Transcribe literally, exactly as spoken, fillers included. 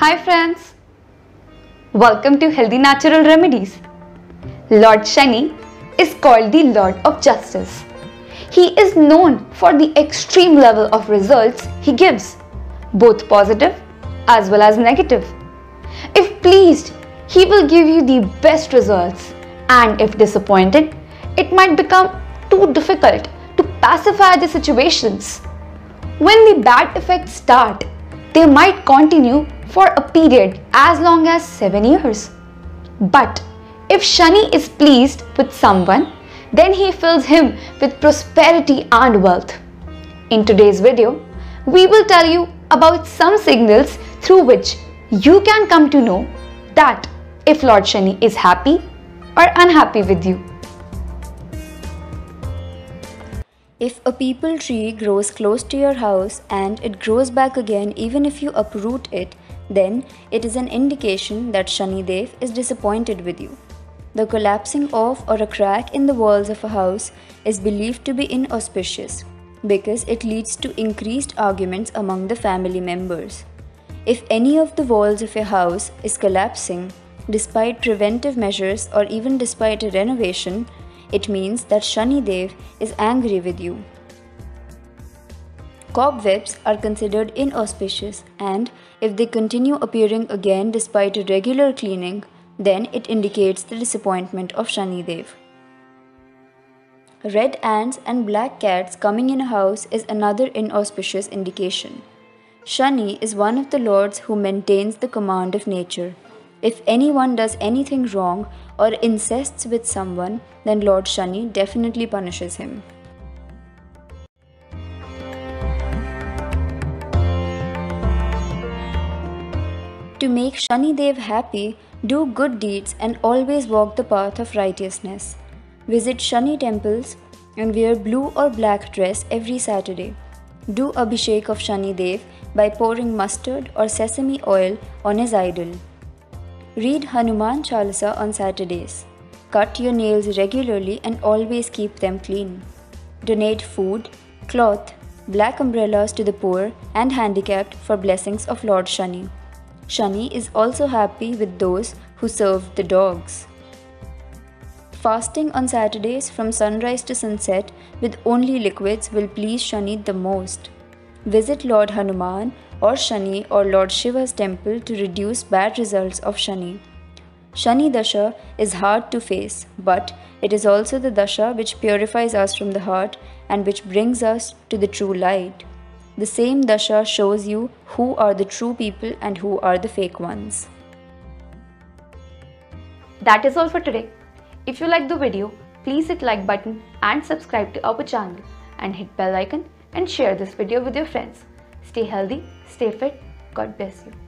Hi friends, welcome to Healthy Natural Remedies. Lord Shani is called the Lord of Justice. He is known for the extreme level of results he gives, both positive as well as negative. If pleased, he will give you the best results, and if disappointed, it might become too difficult to pacify the situations. When the bad effects start, they might continue for a period as long as seven years. But if Shani is pleased with someone, then he fills him with prosperity and wealth. In today's video, we will tell you about some signals through which you can come to know that if Lord Shani is happy or unhappy with you. If a peepal tree grows close to your house and it grows back again even if you uproot it, then it is an indication that Shani Dev is disappointed with you. The collapsing of or a crack in the walls of a house is believed to be inauspicious because it leads to increased arguments among the family members. If any of the walls of your house is collapsing, despite preventive measures or even despite a renovation, it means that Shani Dev is angry with you. Cobwebs are considered inauspicious, and if they continue appearing again despite a regular cleaning, then it indicates the disappointment of Shani Dev. Red ants and black cats coming in a house is another inauspicious indication. Shani is one of the lords who maintains the command of nature. If anyone does anything wrong or incests with someone, then Lord Shani definitely punishes him. To make Shani Dev happy, do good deeds and always walk the path of righteousness. Visit Shani temples and wear blue or black dress every Saturday. Do Abhishek of Shani Dev by pouring mustard or sesame oil on his idol. Read Hanuman Chalisa on Saturdays. Cut your nails regularly and always keep them clean. Donate food, cloth, black umbrellas to the poor and handicapped for blessings of Lord Shani. Shani is also happy with those who serve the dogs. Fasting on Saturdays from sunrise to sunset with only liquids will please Shani the most. Visit Lord Hanuman or Shani or Lord Shiva's temple to reduce bad results of Shani. Shani Dasha is hard to face, but it is also the Dasha which purifies us from the heart and which brings us to the true light. The same Dasha shows you who are the true people and who are the fake ones. That is all for today. If you like the video, please hit like button and subscribe to our channel and hit bell icon and share this video with your friends. Stay healthy, stay fit, God bless you.